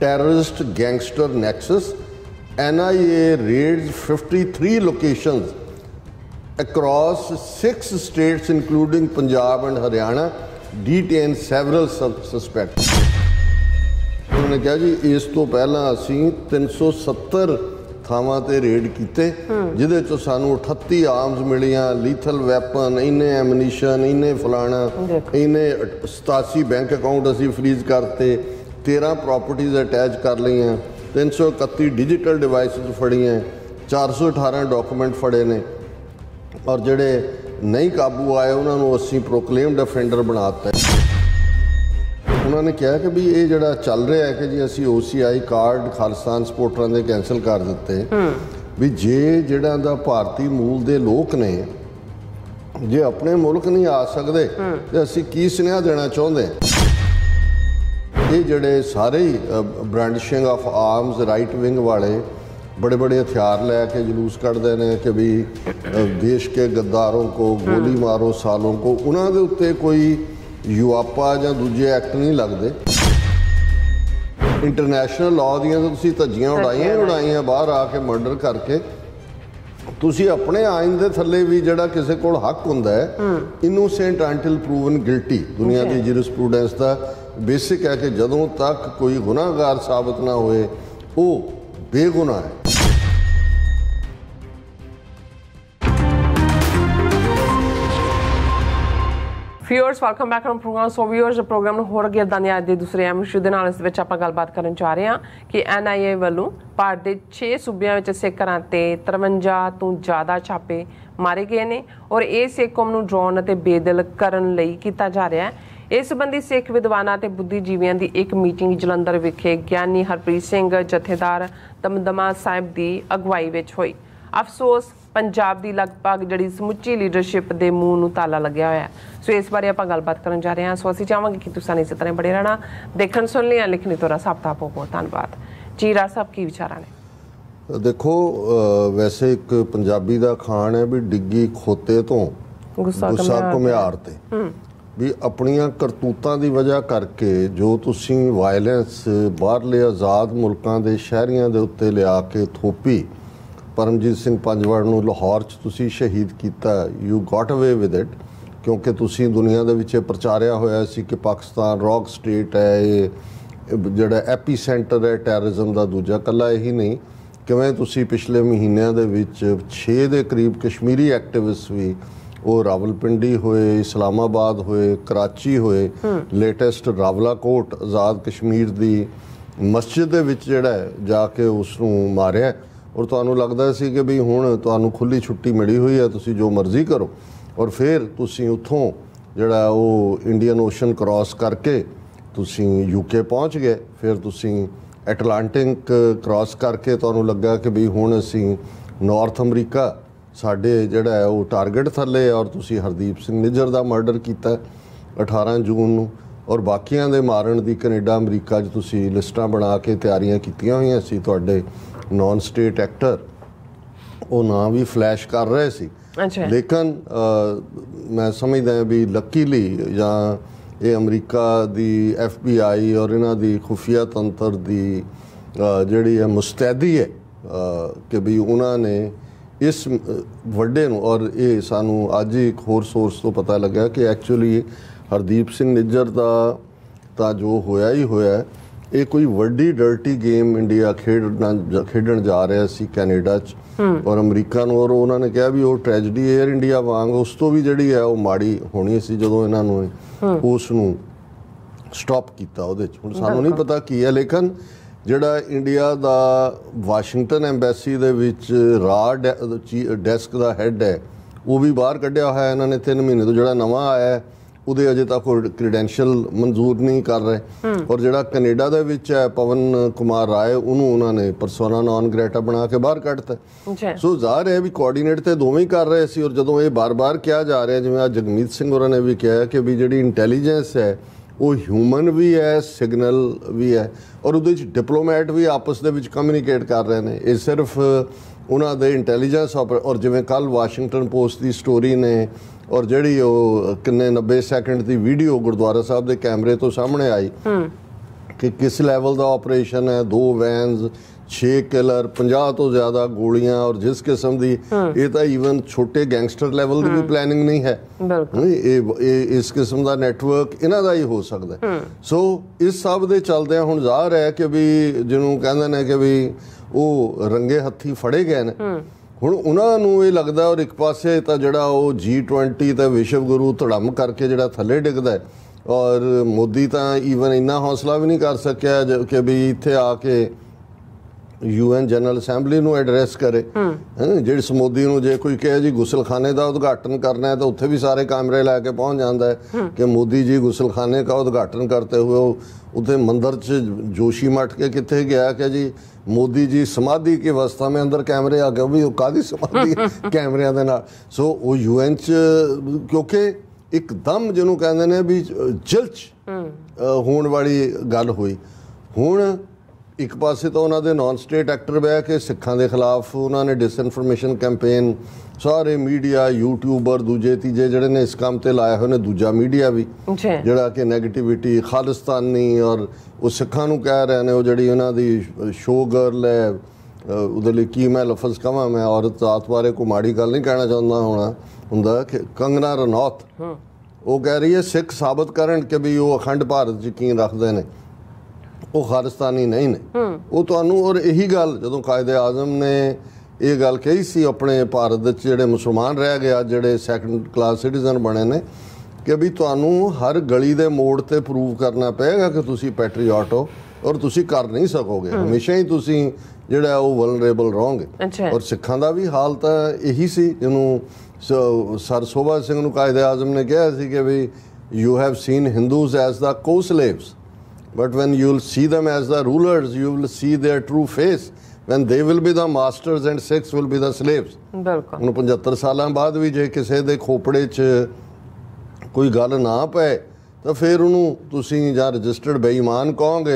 terrorist gangster nexus. NIA raids 53 locations across 6 states including Punjab and Haryana, detained several suspects. उन्होंने कहा जी इस तो पहला असी 370 ਥਾਵਾਂ ਤੇ ਰੇਡ ਕੀਤੇ ਜਿਹਦੇ ਚੋਂ ਸਾਨੂੰ 38 ਆਰਮਸ ਮਿਲੀਆਂ, ਲੀਥਲ ਵੈਪਨ, ਇੰਨੇ ਐਮਨੀਸ਼ਨ, ਇੰਨੇ ਫਲਾਣਾ, ਇੰਨੇ 87 ਬੈਂਕ ਅਕਾਊਂਟ ਅਸੀਂ ਫਰੀਜ਼ ਕਰਤੇ, 13 ਪ੍ਰੋਪਰਟੀਜ਼ ਅਟੈਚ ਕਰ ਲਈਆਂ, 331 ਡਿਜੀਟਲ ਡਿਵਾਈਸਿਸ ਫੜੀਆਂ, 418 ਡਾਕੂਮੈਂਟ ਫੜੇ ਨੇ ਔਰ ਜਿਹੜੇ ਨਹੀਂ ਕਾਬੂ ਆਏ ਉਹਨਾਂ ਨੂੰ ਅਸੀਂ ਪ੍ਰੋਕਲੇਮਡ ਅਫੈਂਡਰ ਬਣਾ ਦਿੱਤਾ। ਉਹਨਾਂ ਨੇ ਕਿਹਾ ਕਿ ਵੀ ਇਹ ਜਿਹੜਾ ਚੱਲ ਰਿਹਾ ਹੈ ਕਿ ਜੀ ਅਸੀਂ OCI ਕਾਰਡ ਖਾਲਿਸਤਾਨ ਸਪੋਰਟਰਾਂ ਦੇ ਕੈਂਸਲ ਕਰ ਦਿੱਤੇ, ਵੀ ਜੇ ਜਿਹੜਾ ਦਾ ਭਾਰਤੀ ਮੂਲ ਦੇ ਲੋਕ ਨੇ ਜੇ ਆਪਣੇ ਮੁਲਕ ਨਹੀਂ ਆ ਸਕਦੇ ਤੇ ਅਸੀਂ ਕੀ ਸੁਨੇਹਾ ਦੇਣਾ ਚਾਹੁੰਦੇ। ਇਹ ਜਿਹੜੇ ਸਾਰੇ ਹੀ brandishing of arms right wing ਵਾਲੇ बड़े बड़े हथियार लैके जुलूस कढ़ते हैं कि भी देश के गद्दारों को गोली मारो सालों को, उन्होंने उत्ते कोई यूआपा या दूजे एक्ट नहीं लगते। इंटरनेशनल लॉ दियां तो धज्जियां उड़ाइयां बाहर आके मर्डर करके तुसी अपने आइन दे थल्ले भी जिहड़ा किसी कोल हक हुंदा है इनोसेंट अंटिल प्रूवन गिल्टी, दुनिया की जूरिस्प्रूडेंस का बेसिक है कि जदों तक कोई गुनाहगार साबित ना होए वो बेगुनाह है। Viewers, welcome back on program. So viewers, program ਨੂੰ ਹੋਰ ਗਿਰਦਾਂ ਅੱਜ ਦੇ ਦੂਸਰੇ ਅਹਿਮ ਇਸ਼ੂ ਦੇ ਨਾਲ ਇਸ ਵਿੱਚ ਆਪਾਂ ਗੱਲਬਾਤ ਕਰਨ ਜਾ ਰਹੇ ਹਾਂ ਕਿ NIA ਵੱਲੋਂ ਭਾਰਤ ਦੇ 6 ਸੂਬਿਆਂ ਵਿੱਚ ਸਿੱਖ ਘਰਾਂ ਤੇ 53 ਤੋਂ ਜ਼ਿਆਦਾ ਛਾਪੇ ਮਾਰੇ ਗਏ ਨੇ ਔਰ ਇਹ ਸਿੱਖ ਕੌਮ ਨੂੰ ਡਰਾਉਣ ਅਤੇ ਬੇਦਿਲ ਕਰਨ ਲਈ ਕੀਤਾ ਜਾ ਰਿਹਾ ਹੈ। ਇਸ ਸੰਬੰਧੀ ਸਿੱਖ ਵਿਦਵਾਨਾਂ ਤੇ ਬੁੱਧੀਜੀਵੀਆਂ ਦੀ ਇੱਕ ਮੀਟਿੰਗ ਜਲੰਧਰ ਵਿਖੇ ਗਿਆਨੀ ਹਰਪ੍ਰੀਤ ਸਿੰਘ ਜਥੇਦਾਰ ਦਮਦਮਾ ਸਾਹਿਬ ਦੀ ਅਗਵਾਈ ਵਿੱਚ ਹੋਈ। ਅਫਸੋਸ ਪੰਜਾਬ ਦੀ ਲਗਭਗ ਜਿਹੜੀ ਸਮੁੱਚੀ ਲੀਡਰਸ਼ਿਪ ਦੇ ਮੂੰਹ ਨੂੰ ਤਾਲਾ ਲੱਗਿਆ ਹੋਇਆ। ਸੋ ਇਸ ਬਾਰੇ ਆਪਾਂ ਗੱਲਬਾਤ ਕਰਨ ਜਾ ਰਹੇ ਹਾਂ। ਸੋ ਅਸੀਂ ਚਾਹਾਂਗੇ ਕਿ ਤੁਸੀਂ ਇਸੇ ਤਰ੍ਹਾਂ ਬੜੇ ਰਹਿਣਾ, ਦੇਖਣ ਸੁਣ ਲਿਆ ਲਿਖਣੀ ਤੋਂ ਸਭ ਦਾ ਬਹੁਤ ਬਹੁਤ ਧੰਨਵਾਦ ਜੀ। ਰਾਜ ਸਾਹਿਬ ਕੀ ਵਿਚਾਰਾਂ ਨੇ? ਦੇਖੋ ਵੈਸੇ ਇੱਕ ਪੰਜਾਬੀ ਦਾ ਖਾਣ ਹੈ ਵੀ ਡਿੱਗੀ ਖੋਤੇ ਤੋਂ ਗੁੱਸਾ ਘੁਮਿਆਰ ਤੇ, ਵੀ ਆਪਣੀਆਂ ਕਰਤੂਤਾਂ ਦੀ ਵਜ੍ਹਾ ਕਰਕੇ ਜੋ ਤੁਸੀਂ ਵਾਇਲੈਂਸ ਬਾਹਰਲੇ ਆਜ਼ਾਦ ਮੁਲਕਾਂ ਦੇ ਸ਼ਹਿਰੀਆਂ ਦੇ ਉੱਤੇ ਲਿਆ ਕੇ ਥੋਪੀ, ਪਰਮਜੀਤ ਸਿੰਘ ਪੰਜਵੜ ਨੂੰ ਲਾਹੌਰ 'ਚ ਤੁਸੀਂ ਸ਼ਹੀਦ ਕੀਤਾ, you got away with it, ਕਿਉਂਕਿ ਤੁਸੀਂ ਦੁਨੀਆ ਦੇ ਵਿੱਚ ਪ੍ਰਚਾਰਿਆ ਹੋਇਆ ਸੀ ਕਿ ਪਾਕਿਸਤਾਨ ਰੌਕ ਸਟੇਟ ਹੈ, ਇਹ ਜਿਹੜਾ ਐਪੀ ਸੈਂਟਰ ਹੈ ਟੈਰਰਿਜ਼ਮ ਦਾ। ਦੂਜਾ ਇਕੱਲਾ ਇਹੀ ਨਹੀਂ, ਕਿਵੇਂ ਤੁਸੀਂ ਪਿਛਲੇ ਮਹੀਨਿਆਂ ਦੇ ਵਿੱਚ 6 ਦੇ ਕਰੀਬ ਕਸ਼ਮੀਰੀ ਐਕਟਿਵਿਸਟ ਵੀ ਉਹ ਰਾਵਲਪਿੰਡੀ ਹੋਏ, ਇਸਲਾਮਾਬਾਦ ਹੋਏ, ਕਰਾਚੀ ਹੋਏ, ਲੇਟੈਸਟ ਰਾਵਲਾਕੋਟ ਆਜ਼ਾਦ ਕਸ਼ਮੀਰ ਦੀ ਮਸਜਿਦ ਦੇ ਵਿੱਚ ਜਿਹੜਾ ਜਾ ਕੇ ਉਸ ਨੂੰ ਮਾਰਿਆ ਔਰ ਤੁਹਾਨੂੰ ਲੱਗਦਾ ਸੀ ਕਿ ਵੀ ਹੁਣ ਤੁਹਾਨੂੰ ਖੁੱਲ੍ਹੀ ਛੁੱਟੀ ਮਿਲੀ ਹੋਈ ਹੈ, ਤੁਸੀਂ ਜੋ ਮਰਜ਼ੀ ਕਰੋ। ਔਰ ਫਿਰ ਤੁਸੀਂ ਉੱਥੋਂ ਜਿਹੜਾ ਉਹ ਇੰਡੀਅਨ ਓਸ਼ਨ ਕ੍ਰਾਸ ਕਰਕੇ ਤੁਸੀਂ UK ਪਹੁੰਚ ਗਏ, ਫਿਰ ਤੁਸੀਂ ਐਟਲਾਂਟਿਕ ਕ੍ਰਾਸ ਕਰਕੇ ਤੁਹਾਨੂੰ ਲੱਗਾ ਕਿ ਵੀ ਹੁਣ ਅਸੀਂ ਨਾਰਥ ਅਮਰੀਕਾ ਸਾਡੇ ਜਿਹੜਾ ਹੈ ਉਹ ਟਾਰਗੇਟ ਥੱਲੇ, ਔਰ ਤੁਸੀਂ ਹਰਦੀਪ ਸਿੰਘ ਨਿੱਜਰ ਦਾ ਮਰਡਰ ਕੀਤਾ 18 ਜੂਨ ਨੂੰ ਔਰ ਬਾਕੀਆਂ ਦੇ ਮਾਰਨ ਦੀ ਕੈਨੇਡਾ ਅਮਰੀਕਾ 'ਚ ਤੁਸੀਂ ਲਿਸਟਾਂ ਬਣਾ ਕੇ ਤਿਆਰੀਆਂ ਕੀਤੀਆਂ ਹੋਈਆਂ ਸੀ। ਤੁਹਾਡੇ ਨੌਨ ਸਟੇਟ ਐਕਟਰ ਉਹ ਨਾਂ ਵੀ ਫਲੈਸ਼ ਕਰ ਰਹੇ ਸੀ, ਲੇਕਿਨ ਮੈਂ ਸਮਝਦਾ ਵੀ ਲੱਕੀਲੀ ਜਾਂ ਇਹ ਅਮਰੀਕਾ ਦੀ FBI ਔਰ ਇਹਨਾਂ ਦੀ ਖੁਫੀਆ ਤੰਤਰ ਦੀ ਜਿਹੜੀ ਹੈ ਮੁਸਤੈਦੀ ਹੈ ਕਿ ਵੀ ਉਹਨਾਂ ਨੇ ਇਸ ਵੱਡੇ ਨੂੰ, ਔਰ ਇਹ ਸਾਨੂੰ ਅੱਜ ਇੱਕ ਹੋਰ ਸੋਰਸ ਤੋਂ ਪਤਾ ਲੱਗਾ ਕਿ ਐਕਚੁਅਲੀ ਹਰਦੀਪ ਸਿੰਘ ਨਿੱਜਰ ਦਾ ਤਾਂ ਜੋ ਹੋਇਆ ਹੀ ਹੋਇਆ, ਇਹ ਕੋਈ ਵੱਡੀ ਡਰਟੀ ਗੇਮ ਇੰਡੀਆ ਖੇਡਣ ਜਾ ਰਿਹਾ ਸੀ ਕੈਨੇਡਾ 'ਚ ਔਰ ਅਮਰੀਕਾ ਨੂੰ, ਔਰ ਉਹਨਾਂ ਨੇ ਕਿਹਾ ਵੀ ਉਹ ਟ੍ਰੈਜਡੀ ਏਅਰ ਇੰਡੀਆ ਵਾਂਗ ਉਸ ਤੋਂ ਵੀ ਜਿਹੜੀ ਹੈ ਉਹ ਮਾੜੀ ਹੋਣੀ ਸੀ ਜਦੋਂ ਇਹਨਾਂ ਨੂੰ ਉਸ ਨੂੰ ਸਟਾਪ ਕੀਤਾ ਉਹਦੇ 'ਚ। ਹੁਣ ਸਾਨੂੰ ਨਹੀਂ ਪਤਾ ਕੀ ਹੈ, ਲੇਕਿਨ ਜਿਹੜਾ ਇੰਡੀਆ ਦਾ ਵਾਸ਼ਿੰਗਟਨ ਐਮਬੈਸੀ ਦੇ ਵਿੱਚ ਡੈਸਕ ਦਾ ਹੈੱਡ ਹੈ ਉਹ ਵੀ ਬਾਹਰ ਕੱਢਿਆ ਹੋਇਆ ਇਹਨਾਂ ਨੇ 3 ਮਹੀਨੇ ਤੋਂ। ਜਿਹੜਾ ਨਵਾਂ ਆਇਆ ਉਹਦੇ ਅਜੇ ਤੱਕ ਕ੍ਰੀਡੈਂਸ਼ੀਅਲ ਮਨਜ਼ੂਰ ਨਹੀਂ ਕਰ ਰਹੇ। ਔਰ ਜਿਹੜਾ ਕੈਨੇਡਾ ਦੇ ਵਿੱਚ ਹੈ ਪਵਨ ਕੁਮਾਰ ਰਾਏ, ਉਹਨੂੰ ਉਹਨਾਂ ਨੇ ਪਰਸੋਨਾ ਨੌਨ ਗ੍ਰੇਟਾ ਬਣਾ ਕੇ ਬਾਹਰ ਕੱਢਤਾ। ਸੋ ਜ਼ਾਹਰ ਹੈ ਵੀ ਕੋਆਰਡੀਨੇਟ ਤੇ ਦੋਵੇਂ ਹੀ ਕਰ ਰਹੇ ਸੀ। ਔਰ ਜਦੋਂ ਇਹ ਬਾਰ-ਬਾਰ ਕਿਹਾ ਜਾ ਰਿਹਾ, ਜਿਵੇਂ ਅੱਜ ਜਗਮੀਤ ਸਿੰਘ ਹੋਰਾਂ ਨੇ ਵੀ ਕਿਹਾ ਕਿ ਵੀ ਜਿਹੜੀ ਇੰਟੈਲੀਜੈਂਸ ਹੈ ਉਹ ਹਿਊਮਨ ਵੀ ਹੈ, ਸਿਗਨਲ ਵੀ ਹੈ, ਔਰ ਉਹਦੇ ਵਿੱਚ ਡਿਪਲੋਮੈਟ ਵੀ ਆਪਸ ਦੇ ਵਿੱਚ ਕਮਿਊਨੀਕੇਟ ਕਰ ਰਹੇ ਨੇ। ਇਹ ਸਿਰਫ ਉਹਨਾਂ ਦੇ ਇੰਟੈਲੀਜੈਂਸ ਔਰ ਜਿਵੇਂ ਕੱਲ੍ਹ ਵਾਸ਼ਿੰਗਟਨ ਪੋਸਟ ਦੀ ਸਟੋਰੀ ਨੇ ਔਰ ਜਿਹੜੀ ਉਹ ਕਿੰਨੇ 90 ਸੈਕਿੰਡ ਦੀ ਵੀਡੀਓ ਗੁਰਦੁਆਰਾ ਸਾਹਿਬ ਦੇ ਕੈਮਰੇ ਤੋਂ ਸਾਹਮਣੇ ਆਈ कि किस लैवल का ऑपरेशन है, 2 वैनस, 6 किलर, 50 तो ज़्यादा गोलियां, और जिस किस्म की ये तो ईवन छोटे गैंगस्टर लैवल की भी प्लैनिंग नहीं है, इस किस्म का नैटवर्क इन्हों का ही हो सकता है। सो इस सब के चलदे हुण ज़ाहिर है कि भी जिन्होंने कहते हैं कि भी वो रंगे हत्थी फड़े गए ने, हुण उन्होंने ये लगता, और एक पासे तो जिहड़ा वो G20 तो विश्व गुरु धड़म करके जिहड़ा थल्ले डिगदा है, और मोदी तो ईवन इन्ना हौसला भी नहीं कर सकिया कि भी इत्थे आके UN जनरल असैंबली ਨੂੰ एड्रैस करे। जिस मोदी ਨੂੰ जे कोई कहे जी गुसलखाने का उद्घाटन करना है तो उत्थे भी सारे कैमरे लैके पहुँच जाता है कि मोदी जी गुसलखाने का उद्घाटन करते हुए उत्थे मंदिर च जोशी मठ के कितने गया कि जी मोदी जी समाधि की अवस्था में अंदर कैमरे आ गए, भी कादी समाधि कैमरिया के नाल। सो वो UN च क्योंकि एकदम जिन्हों कहते हैं भी जिलच होने वाली गल हुई। हुण एक पासे तो उन्होंने नॉन स्टेट एक्टर बह के सिखां के खिलाफ उन्होंने डिसइनफॉर्मेशन कैंपेन, सारे मीडिया यूट्यूबर दूजे तीजे जड़े ने इस काम ते लाए हुए ने, दूजा मीडिया भी जड़ा कि नैगेटिविटी खालिस्तानी, और वो सिखां नूं कह रहे हैं, वो जड़ी उन्हों दी शो गर्ल है, उहदे लई की मैं लफज कहां, मैं औरत जात बारे कोई माड़ी गल नहीं कहना चाहता होना हुंदा कि कंगना रनौत वो कह रही है सिख साबित करन कि भी वो अखंड भारत यकीन रखते हैं, वो खालिस्तानी नहीं ने। वो तुहानू और यही गल जदों कायदे आजम ने ये गल कही सी अपने भारत जिहड़े मुसलमान रह गए जिहड़े सैकंड क्लास सिटीजन बने ने कि भी तुहानू हर गली दे मोड़ ते प्रूव करना पेगा कि तुसी पैट्रियट हो, और तुसी कर नहीं सकोगे, हमेशा ही तुसी जिहड़ा वो वल्नरेबल रहोगे। और सिखां दा भी हाल तो यही सी जिन्हों सर शोभा सिंह नूं कायदे आजम ने कहा सी कि भी you have seen Hindus as the को slaves, but when you will see them as the rulers, you will see their true face when they will be the masters and Sikhs will be the slaves। बिल्कुल। 75 साल बाद भी जे किसी दे खोपड़े च कोई गल ना पे तो फिर उन्होंने तुसी जां रजिस्टर्ड बेईमान कहोगे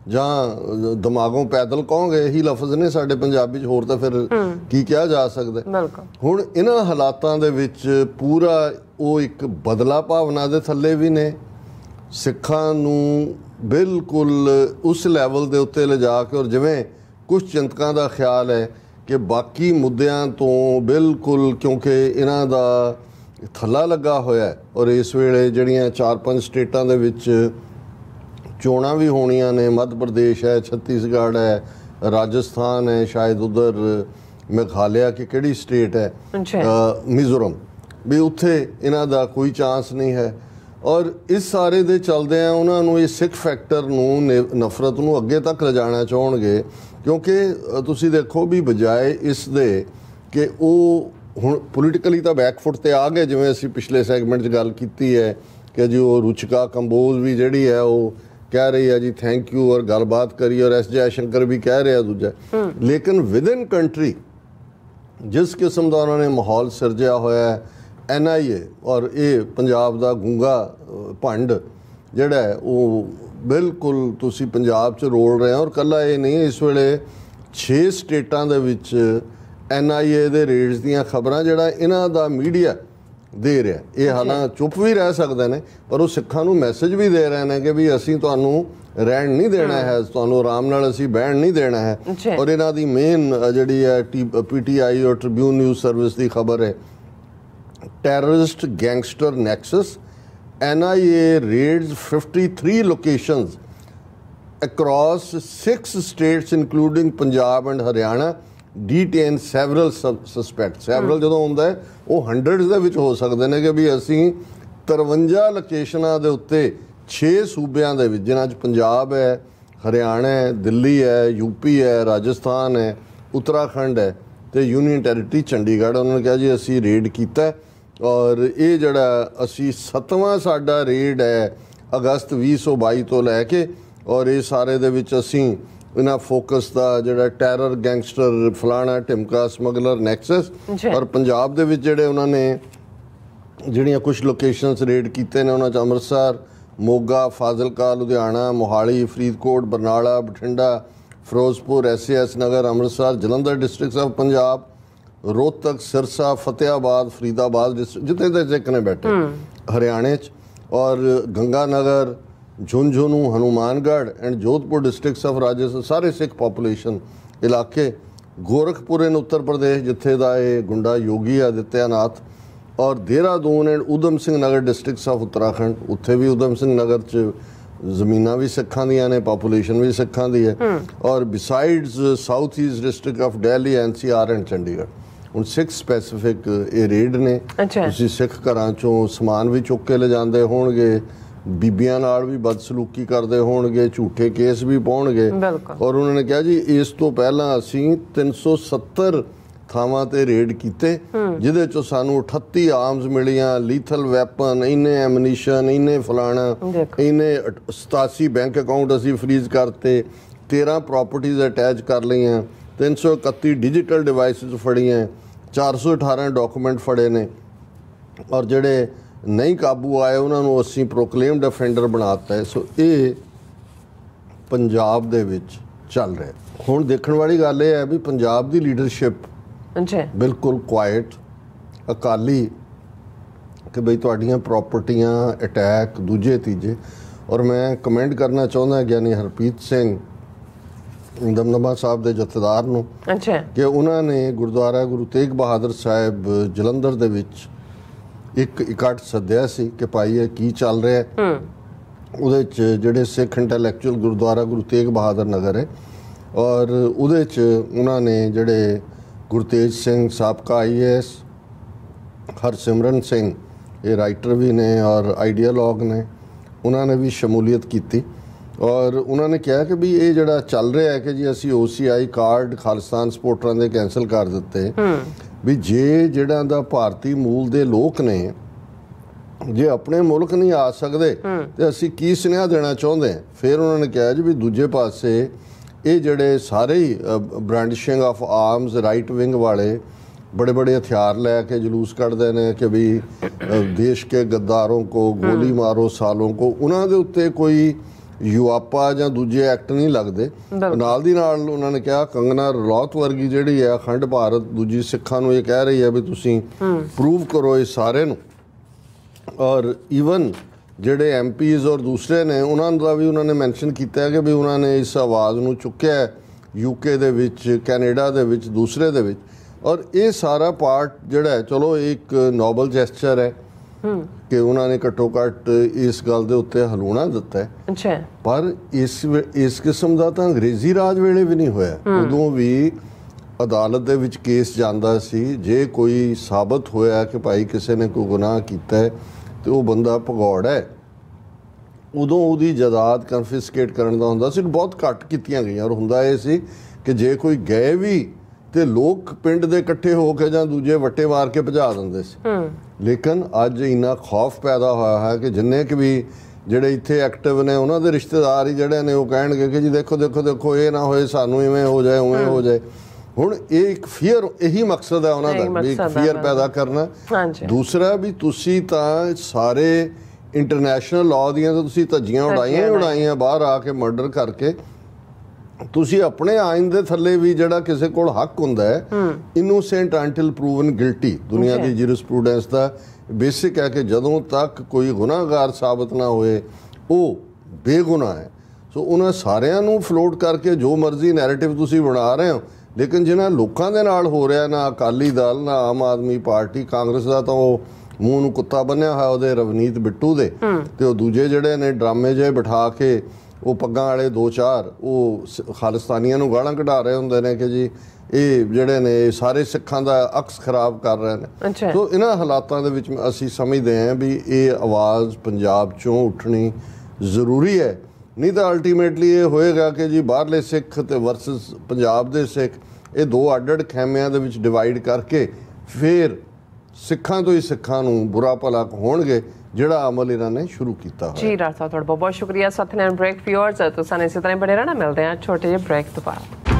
जां दिमागों पैदल कहोगे, यही लफज ने साडे पंजाबी च, होर तो फिर की कहा जा सकता। हुण इन्हां हालातां दे विच पूरा वो एक बदला भावना दे थल्ले भी ने, सिखां नूं बिल्कुल उस लैवल के उत्ते ले जाके, और जिमें कुछ चिंतकों का ख्याल है कि बाकी मुद्दों तो बिल्कुल क्योंकि इन्हां दा थल्ला लगा होया है, और इस वेले जिहड़ियां 4-5 स्टेटां दे विच चोणां भी होणियां ने, मध्य प्रदेश है, छत्तीसगढ़ है, राजस्थान है, शायद उधर मेघालय की किहड़ी स्टेट है, मिजोरम भी, उत्थे इन्हां दा कोई चांस नहीं है। और इस सारे दे चलदे हैं उन्होंने ये सिख फैक्टर नूं नफरत नूं अगे तक ले जाना चाहणगे, क्योंकि तुसी देखो भी बजाय इस दे कि वो हुण पोलिटिकली तो बैकफुट ते आ गए, जिवें असीं पिछले सैगमेंट च गल कीती है कि जी वो रुचिका कंबोज भी जिहड़ी है वो कह रही है जी थैंक यू और गलबात करी, और S जयशंकर भी कह रहे हैं दूजा, लेकिन विद इन कंट्री जिस किस्म का उन्होंने माहौल सिरजिया होया है, NIA और ये पंजाब दा गूंगा भंड जिहड़ा है वो बिल्कुल तुसी पंजाब च रोल रहे हैं। और कला ये नहीं, इस वेले 6 स्टेटां दे विच NIA दे रेड्स दीयां खबरां जिहड़ा इन्हां दा मीडिया दे रहा, ये हालांकि चुप भी रह सकते हैं पर वो सिखां नूं मैसेज भी दे रहे हैं कि भी असीं तुहानूं रहन नहीं देना है, तुहानूं आराम नाल असीं बहन नहीं देना है। और इन्हां दी मेन जिहड़ी है PTI और ट्रिब्यून न्यूज़ सर्विस की खबर है, terrorist gangster nexus, NIA raids 53 locations across 6 states including Punjab and Haryana, detain several suspects। several ਜਦੋਂ ਹੁੰਦਾ ਹੈ ਉਹ ਹੰਡਰਡਸ ਦੇ ਵਿੱਚ ਹੋ ਸਕਦੇ ਨੇ ਕਿ ਵੀ ਅਸੀਂ 53 ਲੋਕੇਸ਼ਨਾਂ ਦੇ ਉੱਤੇ 6 ਸੂਬਿਆਂ ਦੇ ਵਿੱਚ ਜਿਨ੍ਹਾਂ 'ਚ ਪੰਜਾਬ ਹੈ, ਹਰਿਆਣਾ ਹੈ, ਦਿੱਲੀ ਹੈ, UP ਹੈ, ਰਾਜਸਥਾਨ ਹੈ, ਉੱਤਰਾਖੰਡ ਹੈ ਤੇ ਯੂਨੀਅਨ ਟੈਰੀਟਰੀ ਚੰਡੀਗੜ੍ਹ, ਉਹਨਾਂ ਨੇ ਕਿਹਾ ਜੀ ਅਸੀਂ ਰੇਡ ਕੀਤਾ। और ये जड़ा असी 7वां साडा रेड है अगस्त 2022 तो लैके, और ये सारे दे विच असी इन्हां फोकस दा जड़ा टैरर गैंगस्टर फलाना टिमका स्मगलर नैक्सस, और पंजाब दे विच जिहड़े उन्होंने जिहड़ियां कुछ लोकेशनस रेड कीते ने, उन्हां च Amritsar, Moga, Fazilka, Ludhiana, Mohali, Faridkot, Barnala, Bathinda, Firozpur, SAS Nagar, Amritsar, Jalandhar district of Punjab, Rohtak, Sirsa, Fatehabad, Faridabad district जितने तक ने बैठे हरियाणे च, और Ganganagar, Jhunjhunu, Hanumangarh and Jodhpur districts of Rajasthan, सारे सिख पॉपूलेशन इलाके, गोरखपुर इन उत्तर प्रदेश जिथे दा ये गुंडा योगी आदित्यनाथ, और Dehradun and Udham Singh Nagar districts of Uttarakhand, उत्थे भी उधम सिंह नगर च ਜ਼ਮੀਨਾਂ भी सिखां ਦੀਆਂ ਨੇ, ਪਾਪੂਲੇਸ਼ਨ भी सिखां ਦੀ है, और besides south east district of Delhi, NCR and Chandigarh. ਹੁਣ ਸਿੱਖ ਸਪੈਸੀਫਿਕ ਇਹ ਰੇਡ ਨੇ। ਤੁਸੀਂ ਸਿੱਖ ਘਰਾਂ ਚੋਂ ਸਮਾਨ ਵੀ ਚੁੱਕ ਕੇ ਲਿਜਾਂਦੇ ਹੋਣਗੇ, ਬੀਬੀਆਂ ਨਾਲ ਵੀ ਬਦਸਲੂਕੀ ਕਰਦੇ ਹੋਣਗੇ, ਝੂਠੇ ਕੇਸ ਵੀ ਪਾਉਣਗੇ, ਔਰ ਉਹਨਾਂ ਨੇ ਕਿਹਾ ਜੀ ਇਸ ਤੋਂ ਪਹਿਲਾਂ ਅਸੀਂ 370 ਥਾਵਾਂ ਤੇ ਰੇਡ ਕੀਤੇ ਜਿਹਦੇ ਚੋਂ ਸਾਨੂੰ 38 ਆਰਮਸ ਮਿਲੀਆਂ, ਲੀਥਲ ਵੈਪਨ, ਇੰਨੇ ਐਮਨੀਸ਼ਨ, ਇੰਨੇ ਫਲਾਣਾ, ਇੰਨੇ 87 ਬੈਂਕ ਅਕਾਊਂਟ ਅਸੀਂ ਫਰੀਜ਼ ਕਰਤੇ, 13 ਪ੍ਰਾਪਰਟੀਜ਼ ਅਟੈਚ ਕਰ ਲਈਆਂ, 331 ਡਿਜੀਟਲ ਡਿਵਾਈਸਿਸ ਫੜੀਆਂ, 418 ਡਾਕੂਮੈਂਟ ਫੜੇ ਨੇ, ਔਰ ਜਿਹੜੇ ਨਹੀਂ ਕਾਬੂ ਆਏ ਉਹਨਾਂ ਨੂੰ ਅਸੀਂ ਪ੍ਰੋਕਲੇਮਡ ਅਫੈਂਡਰ ਬਣਾਤਾ ਹੈ। ਸੋ ਇਹ ਪੰਜਾਬ ਦੇ ਵਿੱਚ ਚੱਲ ਰਿਹਾ। ਹੁਣ ਦੇਖਣ ਵਾਲੀ ਗੱਲ ਇਹ ਹੈ ਵੀ ਪੰਜਾਬ ਦੀ ਲੀਡਰਸ਼ਿਪ ਬਿਲਕੁਲ ਕੁਆਇਟ, ਅਕਾਲੀ, ਕਿ ਬਈ ਤੁਹਾਡੀਆਂ ਪ੍ਰਾਪਰਟੀਆਂ ਅਟੈਕ ਦੂਜੇ ਤੀਜੇ। ਔਰ ਮੈਂ ਕਮੈਂਟ ਕਰਨਾ ਚਾਹੁੰਦਾ ਗਿਆਨੀ ਹਰਪ੍ਰੀਤ ਸਿੰਘ ਦਮਦਮਾ ਸਾਹਿਬ ਦੇ ਜਥੇਦਾਰ ਨੂੰ ਕਿ ਉਹਨਾਂ ਨੇ ਗੁਰਦੁਆਰਾ ਗੁਰੂ ਤੇਗ ਬਹਾਦਰ ਸਾਹਿਬ ਜਲੰਧਰ ਦੇ ਵਿੱਚ ਇੱਕ ਇਕੱਠ ਸੱਦਿਆ ਸੀ ਕਿ ਭਾਈ ਇਹ ਕੀ ਚੱਲ ਰਿਹਾ। ਉਹਦੇ 'ਚ ਜਿਹੜੇ ਸਿੱਖ ਇੰਟੈਲੈਕਚੁਅਲ ਗੁਰਦੁਆਰਾ ਗੁਰੂ ਤੇਗ ਬਹਾਦਰ ਨਗਰ ਹੈ, ਔਰ ਉਹਦੇ 'ਚ ਉਹਨਾਂ ਨੇ ਜਿਹੜੇ ਗੁਰਤੇਜ ਸਿੰਘ ਸਾਬਕਾ IAS, ਹਰਸਿਮਰਨ ਸਿੰਘ ਇਹ ਰਾਈਟਰ ਵੀ ਨੇ ਔਰ ਆਈਡੀਆਲੋਗ ਨੇ, ਉਹਨਾਂ ਨੇ ਵੀ ਸ਼ਮੂਲੀਅਤ ਕੀਤੀ। ਔਰ ਉਹਨਾਂ ਨੇ ਕਿਹਾ ਕਿ ਵੀ ਇਹ ਜਿਹੜਾ ਚੱਲ ਰਿਹਾ ਹੈ ਕਿ ਜੀ ਅਸੀਂ OCI ਕਾਰਡ ਖਾਲਿਸਤਾਨ ਸਪੋਰਟਰਾਂ ਦੇ ਕੈਂਸਲ ਕਰ ਦਿੱਤੇ, ਵੀ ਜੇ ਜਿਹੜਾ ਦਾ ਭਾਰਤੀ ਮੂਲ ਦੇ ਲੋਕ ਨੇ ਜੇ ਆਪਣੇ ਮੁਲਕ ਨਹੀਂ ਆ ਸਕਦੇ ਤੇ ਅਸੀਂ ਕੀ ਸੁਨੇਹਾ ਦੇਣਾ ਚਾਹੁੰਦੇ ਹਾਂ। ਫਿਰ ਉਹਨਾਂ ਨੇ ਕਿਹਾ ਜੀ ਵੀ ਦੂਜੇ ਪਾਸੇ ਇਹ ਜਿਹੜੇ ਸਾਰੇ ਹੀ brandishing of arms right wing ਵਾਲੇ बड़े बड़े हथियार लैके जुलूस कढ़ते हैं कि भी देश के गद्दारों को गोली मारो सालों को, उन्होंने उत्ते कोई युआपा ਜਾਂ ਦੂਜੇ ਐਕਟ ਨਹੀਂ ਲੱਗਦੇ। ਨਾਲ ਦੀ ਨਾਲ ਉਹਨਾਂ ਨੇ ਕਿਹਾ ਕੰਗਨਾ ਰਣੌਤ ਵਰਗੀ ਜਿਹੜੀ ਹੈ ਅਖੰਡ ਭਾਰਤ ਦੂਜੀ ਸਿੱਖਾਂ ਨੂੰ ਇਹ ਕਹਿ ਰਹੀ ਹੈ ਵੀ ਤੁਸੀਂ ਪ੍ਰੂਵ ਕਰੋ ਇਹ ਸਾਰੇ ਨੂੰ। ਔਰ ਈਵਨ ਜਿਹੜੇ MPs ਔਰ ਦੂਸਰੇ ਨੇ ਉਹਨਾਂ ਦਾ ਵੀ ਉਹਨਾਂ ਨੇ ਮੈਂਸ਼ਨ ਕੀਤਾ ਕਿ ਵੀ ਉਹਨਾਂ ਨੇ ਇਸ ਆਵਾਜ਼ ਨੂੰ ਚੁੱਕਿਆ UK ਦੇ ਵਿੱਚ, ਕੈਨੇਡਾ ਦੇ ਵਿੱਚ, ਦੂਸਰੇ ਦੇ ਵਿੱਚ। ਔਰ ਇਹ ਸਾਰਾ ਪਾਰਟ ਜਿਹੜਾ ਹੈ ਚਲੋ ਇੱਕ ਨੋਬਲ ਜੈਸਚਰ ਹੈ ਕਿ ਉਹਨਾਂ ਨੇ ਘੱਟੋ ਘੱਟ ਇਸ ਗੱਲ ਦੇ ਉੱਤੇ ਹਲੂਣਾ ਦਿੱਤਾ ਹੈ। ਪਰ ਇਸ ਕਿਸਮ ਦਾ ਤਾਂ ਅੰਗਰੇਜ਼ੀ ਰਾਜ ਵੇਲੇ ਵੀ ਨਹੀਂ ਹੋਇਆ। ਉਦੋਂ ਵੀ ਅਦਾਲਤ ਦੇ ਵਿੱਚ ਕੇਸ ਜਾਂਦਾ ਸੀ, ਜੇ ਕੋਈ ਸਾਬਤ ਹੋਇਆ ਕਿ ਭਾਈ ਕਿਸੇ ਨੇ ਕੋਈ ਗੁਨਾਹ ਕੀਤਾ ਹੈ ਤੇ ਉਹ ਬੰਦਾ ਭਗੌੜ ਹੈ, ਉਦੋਂ ਉਹਦੀ ਜਾਇਦਾਦ ਕਨਫਿਸਕੇਟ ਕਰਨ ਦਾ ਹੁੰਦਾ ਸੀ। ਬਹੁਤ ਘੱਟ ਕੀਤੀਆਂ ਗਈਆਂ। ਔਰ ਹੁੰਦਾ ਇਹ ਸੀ ਕਿ ਜੇ ਕੋਈ ਗਏ ਵੀ ਤੇ ਲੋਕ ਪਿੰਡ ਦੇ ਇਕੱਠੇ ਹੋ ਕੇ ਜਾਂ ਦੂਜੇ ਵੱਟੇ ਮਾਰ ਕੇ ਭਜਾ ਦਿੰਦੇ ਸੀ। ਲੇਕਿਨ ਅੱਜ ਇੰਨਾ ਖੌਫ ਪੈਦਾ ਹੋਇਆ ਹੈ ਕਿ ਜਿੰਨੇ ਕਿ ਵੀ ਜਿਹੜੇ ਇੱਥੇ ਐਕਟਿਵ ਨੇ ਉਹਨਾਂ ਦੇ ਰਿਸ਼ਤੇਦਾਰ ਹੀ ਜਿਹੜੇ ਨੇ ਉਹ ਕਹਿਣਗੇ ਕਿ ਜੀ ਦੇਖੋ ਦੇਖੋ ਦੇਖੋ ਇਹ ਨਾ ਹੋਏ, ਸਾਨੂੰ ਇਵੇਂ ਹੋ ਜਾਏ ਉਵੇਂ ਹੋ ਜਾਏ। ਹੁਣ ਇਹ ਇੱਕ ਫੀਅਰ, ਇਹੀ ਮਕਸਦ ਹੈ ਉਹਨਾਂ ਦਾ ਵੀ ਇੱਕ ਫੀਅਰ ਪੈਦਾ ਕਰਨਾ। ਦੂਸਰਾ ਵੀ ਤੁਸੀਂ ਤਾਂ ਸਾਰੇ ਇੰਟਰਨੈਸ਼ਨਲ ਲਾਅ ਦੀਆਂ ਤਾਂ ਤੁਸੀਂ ਧੱਜੀਆਂ ਉਡਾਈਆਂ ਬਾਹਰ ਆ ਕੇ ਮਰਡਰ ਕਰਕੇ। ਤੁਸੀਂ ਆਪਣੇ ਆਇਨ ਦੇ ਥੱਲੇ ਵੀ ਜਿਹੜਾ ਕਿਸੇ ਕੋਲ ਹੱਕ ਹੁੰਦਾ ਹੈ ਇਨੋਸੈਂਟ ਅੰਟਿਲ ਪ੍ਰੂਵਨ ਗਿਲਟੀ, ਦੁਨੀਆ ਦੀ ਜੂਰਿਸਪ੍ਰੂਡੈਂਸ ਦਾ ਬੇਸਿਕ ਹੈ ਕਿ ਜਦੋਂ ਤੱਕ ਕੋਈ ਗੁਨਾਹਗਾਰ ਸਾਬਤ ਨਾ ਹੋਏ ਉਹ ਬੇਗੁਨਾਹ ਹੈ। ਸੋ ਉਹਨਾਂ ਸਾਰਿਆਂ ਨੂੰ ਫਲੋਟ ਕਰਕੇ ਜੋ ਮਰਜ਼ੀ ਨੈਰੇਟਿਵ ਤੁਸੀਂ ਬਣਾ ਰਹੇ ਹੋ, ਲੇਕਿਨ ਜਿਹਨਾਂ ਲੋਕਾਂ ਦੇ ਨਾਲ ਹੋ ਰਿਹਾ, ਨਾ ਅਕਾਲੀ ਦਲ, ਨਾ ਆਮ ਆਦਮੀ ਪਾਰਟੀ, ਕਾਂਗਰਸ ਦਾ ਤਾਂ ਉਹ ਮੂੰਹ ਨੂੰ ਕੁੱਤਾ ਬੰਨਿਆ ਹੋਇਆ ਉਹਦੇ ਰਵਨੀਤ ਬਿੱਟੂ ਦੇ, ਤੇ ਉਹ ਦੂਜੇ ਜਿਹੜੇ ਨੇ ਡਰਾਮੇ ਜਿਹੇ ਬਿਠਾ ਕੇ ਉਹ ਪੱਗਾਂ ਵਾਲੇ 2-4 ਉਹ ਖਾਲਿਸਤਾਨੀਆਂ ਨੂੰ ਗਾਲਾਂ ਕਢਾ ਰਹੇ ਹੁੰਦੇ ਨੇ ਕਿ ਜੀ ਇਹ ਜਿਹੜੇ ਨੇ ਸਾਰੇ ਸਿੱਖਾਂ ਦਾ ਅਕਸ ਖਰਾਬ ਕਰ ਰਹੇ ਨੇ। ਸੋ ਇਹਨਾਂ ਹਾਲਾਤਾਂ ਦੇ ਵਿੱਚ ਅਸੀਂ ਸਮਝਦੇ ਹਾਂ ਵੀ ਇਹ ਆਵਾਜ਼ ਪੰਜਾਬ ਚੋਂ ਉੱਠਣੀ ਜ਼ਰੂਰੀ ਹੈ। ਨਹੀਂ ਤਾਂ ਅਲਟੀਮੇਟਲੀ ਇਹ ਹੋਏਗਾ ਕਿ ਜੀ ਬਾਹਰਲੇ ਸਿੱਖ ਤੇ ਵਰਸਸ ਪੰਜਾਬ ਦੇ ਸਿੱਖ, ਇਹ ਦੋ ਅੱਡ-ਅੱਡ ਖੈਮਿਆਂ ਦੇ ਵਿੱਚ ਡਿਵਾਈਡ ਕਰਕੇ ਫਿਰ ਸਿੱਖਾਂ ਤੋਂ ਹੀ ਸਿੱਖਾਂ ਨੂੰ ਬੁਰਾ ਭਲਾ ਹੋਣਗੇ, ਜਿਹੜਾ ਅਮਲ ਇਹਨਾਂ ਨੇ ਸ਼ੁਰੂ ਕੀਤਾ ਹੋਇਆ। ਜੀ ਡਾਕਟਰ ਸਾਹਿਬ ਤੁਹਾਡਾ ਬਹੁਤ ਬਹੁਤ ਸ਼ੁਕਰੀਆ। ਸਤਿਨਾਮ ਬ੍ਰੇਕ ਵਿਊਅਰਸ, ਤੁਸੀਂ ਇਸੇ ਤਰ੍ਹਾਂ ਬਣੇ ਰਹਿਣਾ। ਮਿਲਦੇ ਹਾਂ ਛੋਟੇ ਜਿਹੇ ਬ੍ਰੇਕ ਤੋਂ ਬਾਅਦ।